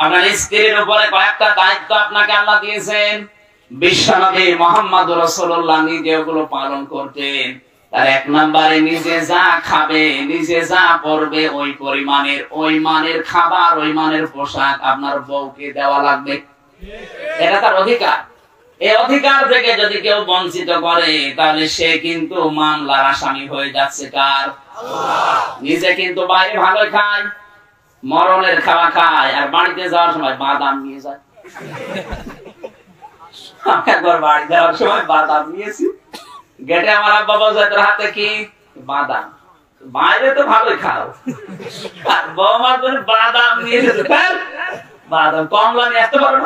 আপনার স্ত্রীর উপরে কয়েকটা দায়িত্ব আপনাকে আল্লাহ দিয়েছেন। বিশ্বনবী মুহাম্মদ রাসূলুল্লাহ নিজে ওগুলো পালন করতেন। তার এক নম্বরে নিজে যা খাবে, নিজে যা পরবে, ওই পরিমাণের ওই মানের খাবার, ওই মানের পোশাক আপনার বউকে দেওয়া লাগবে। এটা তার অধিকার। এই অধিকার থেকে যদি কেউ বঞ্চিত করে তাহলে সে কিন্তু মামলার আসামি হয়ে যাচ্ছে। কার? আল্লাহ। নিজে কিন্তু বাইরে ভালো খায়, মরণের খাওয়া খায়, আর বাড়িতে যাওয়ার সময় বাদাম নিয়ে যায়। একবার বাড়ি যাওয়ার সময় বাদাম নিয়েছি, গেটে আমার আব্বা বলছে তোর হাতে কি? বাদাম। বাইরে তো ভালোই খাও, আর বৌমার জন্য বাদাম নিয়ে যেতে। বাদাম কমলা নিয়ে আসতে পারো না?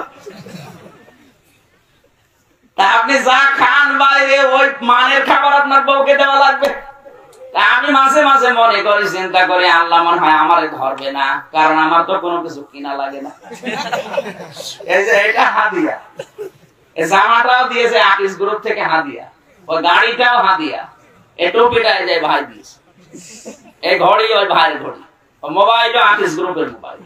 তা আপনি যা খান বাইরে ওই মানের খাবার আপনার বউকে দেওয়া লাগবে। আমি মাঝে মাঝে মনে করি, চিন্তা করি, আল্লাহ মনে হয় আমারে ধরবে না, কারণ আমার তো কোনো কিছু কিনা লাগে না। এই যে এটা হাদিয়া, এই জামাটাও দিয়েছে আকিস গ্রুপ থেকে হাদিয়া, ওই গাড়িটাও হাদিয়া, এই টুপিটা এই যে ভাই দিয়েছে, এই ঘড়ি ওই ভাইয়ের ঘড়ি, মোবাইলও আকিস গ্রুপের মোবাইল।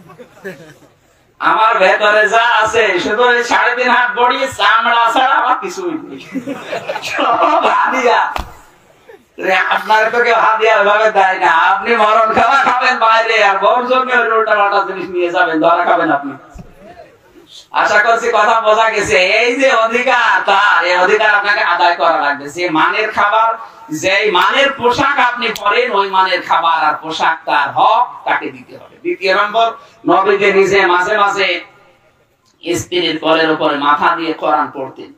আমার ভেতরে যা আছে শুধু 3.5 হাত বড়ি চামড়া ছাড়া আমার কিছুই নেই, সব হাদিয়া। আপনার তো কেউ হাদিয়া ওইভাবে দেয় না। আপনি মরণ খাওয়া খাবেন বাইরে, আর বউর জন্য উল্টা পাল্টা জিনিস নিয়ে যাবেন, ধরা খাবেন আপনি। আশা করছি কথা বোঝা গেছে। এই যে অধিকার তার, এই অধিকার আপনাকে আদায় করা লাগবে। যে মানের খাবার, যে মানের পোশাক আপনি পরেন, ওই মানের খাবার আর পোশাক তার হক তাকে দিতে হবে। দ্বিতীয় নম্বর, নবীজি নিজে মাঝে মাঝে স্ত্রীর কোলের উপরে মাথা দিয়ে কোরআন পড়তেন।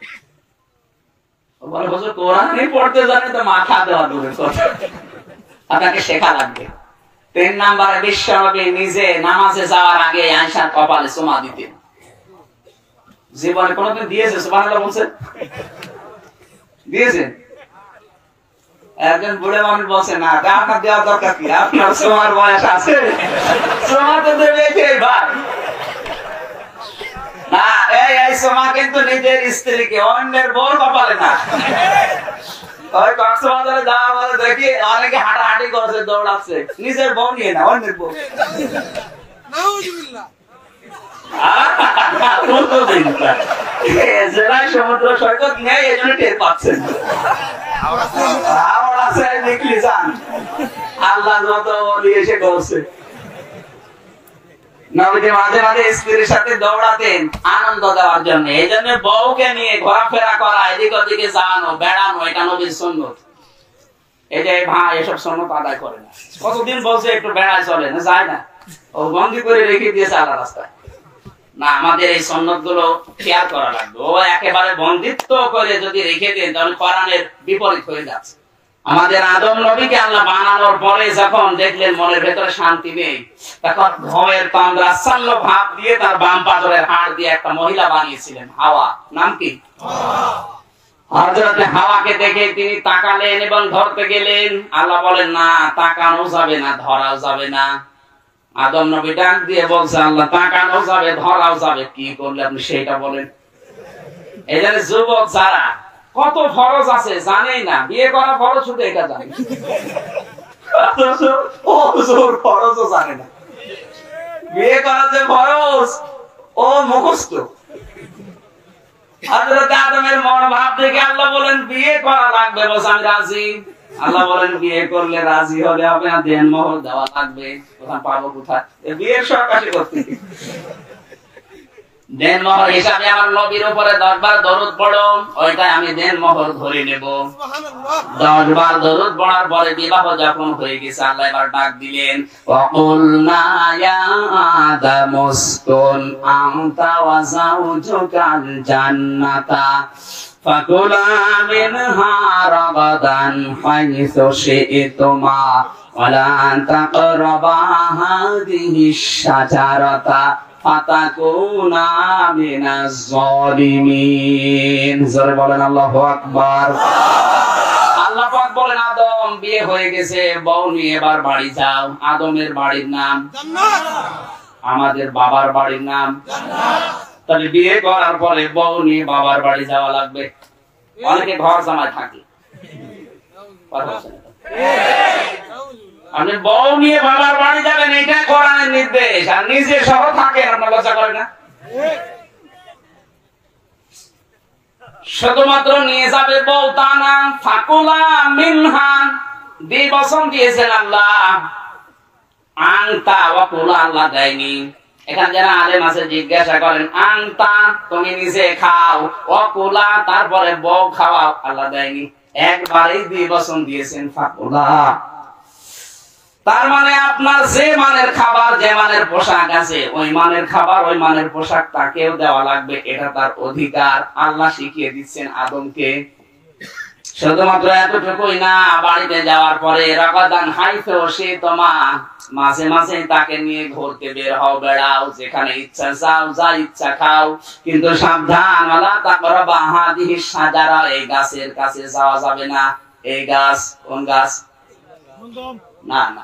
কোরআনই পড়তে জানে তো মাথা দেওয়া দূরের কথা, আপনাকে শেখা লাগবে। 3 নম্বরে, বিশ্বনবী নিজে নামাজে যাওয়ার আগে আয়েশার কপালে চুমা দিতেন। জীবনে কোনদিন দিয়েছে? সুবহানাল্লাহ বলছেন? দিয়েছেন? একজন বুড়ে মানুষ বলছে না, আপনার দেওয়ার দরকার কি? আপনার চুমার বয়স আছে, চুমা তো দেবে ভাই না। এই চুমা কিন্তু নিজের স্ত্রীকে, অন্যের বউর কপালে না। ওই কক্সবাজারে যাওয়া বলে দেখি অনেকে হাঁটাহাঁটি করছে, দৌড়াচ্ছে, নিজের বউ নিয়ে না, অন্যের বউ। সমুদ্র সৈকত নেই, এই জন্য টের পাচ্ছেন। আল্লাহ যত বলি এসে করছে। নবীজি মাঝে মাঝে স্ত্রীর সাথে দৌড়াতেন আনন্দ দেওয়ার জন্য। এই জন্য বউকে নিয়ে ঘোরাফেরা করা, এদিক ওদিকে যাওয়ানো, বেড়ানো, এটা নবীর সুন্নত। এই যে ভাই এসব সুন্নত আদায় করে না। কতদিন বলছে একটু বেড়ায় চলে না, যায় না, ও বন্দি করে রেখে দিয়েছে আল্লাহ রাস্তায়। না, আমাদের এই সুন্নত গুলো খেয়াল করা লাগবে। ও একেবারে বন্দিত্ব করে যদি রেখে দেন তাহলে কোরআনের বিপরীত হয়ে যাচ্ছে। আমাদের আদম নবীকে আল্লাহ বানানোর পরে যখন দেখলেন মনের ভেতরে শান্তি নেই, তখন ভয়ের তন্দ্রাচ্ছন্ন ভাব দিয়ে তার বাম পাজরের হাড় দিয়ে একটা মহিলা বানিয়েছিলেন, হাওয়া। নাম কি? হযরত হাওয়াকে দেখে তিনি তাকালেন এবং ধরতে গেলেন। আল্লাহ বলেন না, তাকানো যাবে না, ধরাও যাবে না। আদম নবী ডাক দিয়ে বলছে, আল্লাহ তাকানো যাবে, ধরাও যাবে, কি করলে আপনি সেটা বলেন। এই জন্য যুবক যারা কত ফরজ আছে জানেই না, বিয়ে করা ফরজ শুধু এটা জানে, ফরজও জানে না, বিয়ে করা যে ফরজ ও মুখস্থ। হযরত আদমের মনোভাব দেখে আল্লাহ বলেন বিয়ে করা লাগবে, বলছে আমি রাজি। আল্লাহ বলেন বিয়ে করলে রাজি হলে হবে না, দেনমোহর দেওয়া লাগবে। কোথায় পাবো? কোথায়? বিয়ের সরকারি করতে দেনমোহর হিসাবে আমার নবীর উপরে 10 বার দরুদ পড়ো, ওইটাই আমি দেনমোহর ধরে নেব। 10 বার দরুদ পড়ার পরে বিবাহ যখন হয়ে গেছে, আল্লাহ এবার ডাক দিলেন, ওয়াকুলনা ইয়া আদামুসকুন আনতা ওয়া যাওজুকাল জান্নাতা ফাকুলা মিনহা রাগাদান হাইসু শি'তুমা ওয়া লা তাকরাবা হাযিহিশ শাজারাতা ফাতাকুনা মিনাজ জালিমিন। জোরে বলেন আল্লাহু আকবার। আল্লাহ পাক বলেন, আদম বিয়ে হয়ে গেছে, বউ নিয়ে এবার বাড়ি যাও। আদমের বাড়ির নাম জান্নাত, আমাদের বাবার বাড়ির নাম জান্নাত। তাহলে বিয়ে করার পরে বউ নিয়ে বাবার বাড়ি যাওয়া লাগবে। অনেকে ঘর জামাই থাকে, আপনি বউ নিয়ে বাবার বাড়ি যাবেন, এটা কোরআনের নির্দেশ, আর নিজে সহ থাকেন, আপনার লজ্জা করে না? শুধুমাত্র নিয়ে যাবে বউ তা না, ফাকুলা মিনহা দ্বিবচন দিয়েছেন আল্লাহ, আনতা ওয়াকুলা আল্লাহ দেয়নি। এখানে যারা আলেম আছে জিজ্ঞাসা করেন, আনতা তুমি নিজে খাও, ওয়াকুলা তারপরে বউ খাওয়াও, আল্লাহ দেয়নি, একবারেই দ্বিবচন দিয়েছেন ফাকুলা। তার মানে আপনার যে মানের খাবার, যে মানের পোশাক আছে, ওই মানের খাবার, ওই মানের পোশাক তাকেও দেওয়া লাগবে, এটা তার অধিকার। আল্লাহ শিখিয়ে দিচ্ছেন আদমকে। শুধুমাত্র এতটুকুই না, বাড়িতে যাওয়ার পরে রাকাদান হাইফে সে তোমা মাঝে মাঝে তাকে নিয়ে ঘুরতে বের হও, বেড়াও, যেখানে ইচ্ছা যাও, যা ইচ্ছা খাও, কিন্তু সাবধান, ওয়ালা তাকরাবা হাদিহি শাজারা, এই গাছের কাছে যাওয়া যাবে না। এই গাছ কোন গাছ? না না,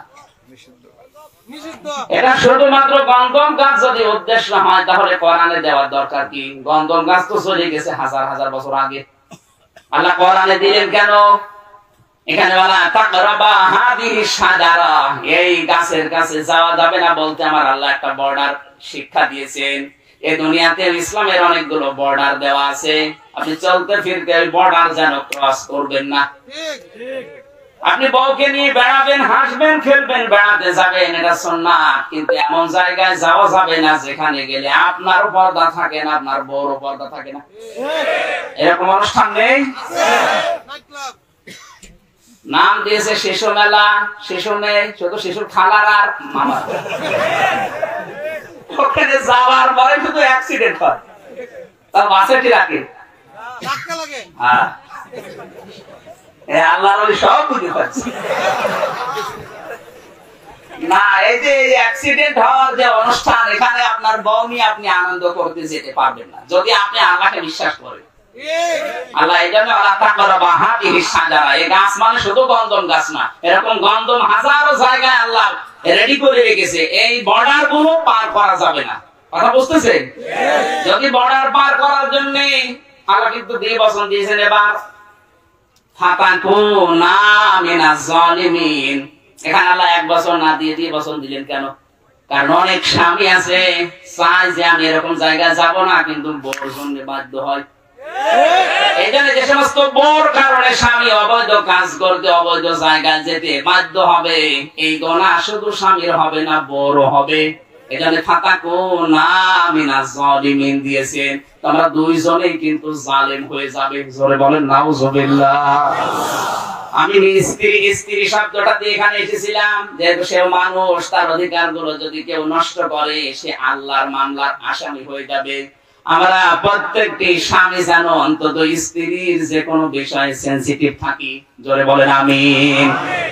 এটা শুধুমাত্র গন্ধম গাছ যদি উদ্দেশ্য হয়, তাহলে কোরআনে দেওয়ার দরকার কি? গন্ধম গাছ তো চলে গেছে হাজার হাজার বছর আগে, আল্লাহ কোরআনে দিলেন কেন? এখানে বলা তাকরাবা হাদিহি শাজারা, এই গাছের কাছে যাওয়া যাবে না বলতে আমার আল্লাহ একটা বর্ডার শিক্ষা দিয়েছেন। এই দুনিয়াতে ইসলামের অনেকগুলো বর্ডার দেওয়া আছে, আপনি চলতে ফিরতে ওই বর্ডার যেন ক্রস করবেন না। আপনি বউকে নিয়ে বেড়াবেন, হাসবেন, খেলবেন, বেড়াতে যাবেন, এটা সুন্নাত, কিন্তু এমন জায়গায় যাওয়া যাবে না যেখানে গেলে আপনারও পর্দা থাকে না, আপনার বউরও পর্দা থাকে না। এরকম অনুষ্ঠান নেই? নাম দিয়েছে শিশু মেলা, শিশু নেই, শুধু শিশুর খালার আর মামার। ওখানে যাওয়ার পরে শুধু অ্যাক্সিডেন্ট হয়, তার বাসে কি রাখে? হ্যাঁ, আল্লাহর ওলি সব বুঝে পাচ্ছে না। এই যে অ্যাক্সিডেন্ট হওয়ার যে অনুষ্ঠান, এখানে আপনার বউ নিয়ে আপনি আনন্দ করতে যেতে পারবেন না যদি আপনি আল্লাহকে বিশ্বাস করেন। আল্লাহ এই জন্য এই গাছ মানে শুধু গন্ধম গাছ না, এরকম গন্ধম হাজারো জায়গায় আল্লাহ রেডি করে রেখেছে। এই বর্ডার গুলো পার করা যাবে না, কথা বুঝতেছেন? যদি বর্ডার পার করার জন্য আল্লাহ কিন্তু দিয়ে বচন দিয়েছেন, এবার ফাতাকুনা মিনাজ জালিমিন। এখানে আল্লাহ এক বছর না দিয়ে 2 বছর দিলেন কেন? কারণ অনেক স্বামী আছে চায় যে আমি এরকম জায়গায় যাব না, কিন্তু বউর জন্য বাধ্য হয়। এই জন্য যে সমস্ত বউর কারণে স্বামী অবৈধ কাজ করতে, অবৈধ জায়গায় যেতে বাধ্য হবে, এই গুনাহ শুধু স্বামীর হবে না, বউরও হবে। এই জন্য ফাতাকুনা মিনাজ জালিমিন দিয়েছেন, তোমরা দুইজনেই কিন্তু জালেম হয়ে যাবে। জোরে বলেন নাউজুবিল্লাহ। আমি স্ত্রী শব্দটা দিয়ে এখানে এসেছিলাম, যেহেতু সে মানুষ, তার অধিকার গুলো যদি কেউ নষ্ট করে, সে আল্লাহর মামলার আসামি হয়ে যাবে। আমরা প্রত্যেকটি স্বামী যেন অন্তত স্ত্রীর যে কোনো বিষয়ে সেনসিটিভ থাকি। জোরে বলেন আমিন।